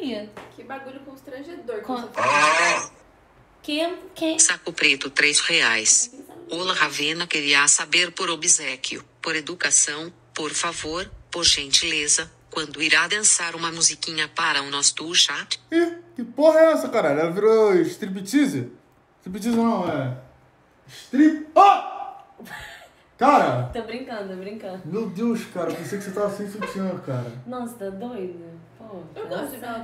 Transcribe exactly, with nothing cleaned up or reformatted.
gostaria. Que bagulho constrangedor. Que Com... você faz. Quem, quem... Saco preto, três reais. Olá, Ravena, queria saber por obséquio, por educação, por favor, por gentileza, quando irá dançar uma musiquinha para o nosso do chat? Ih, que porra é essa, caralho? Ela virou striptease? Striptease não, é... Strip... Oh! Cara! Tô brincando, tô brincando. Meu Deus, cara, eu pensei que você tava sem sutiã, cara. Nossa, tá doido? Pô, Eu gosto de dar